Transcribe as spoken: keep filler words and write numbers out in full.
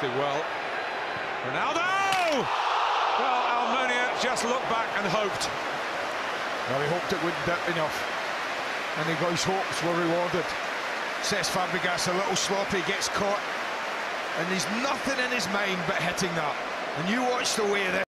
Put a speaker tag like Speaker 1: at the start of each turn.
Speaker 1: tremendously well. Ronaldo! Well, Almunia just looked back and hoped.
Speaker 2: Well, he hoped it wouldn't dip enough, and he got his hopes were rewarded. Cesc Fabregas a little sloppy, gets caught, and there's nothing in his mind but hitting that. And you watch the way this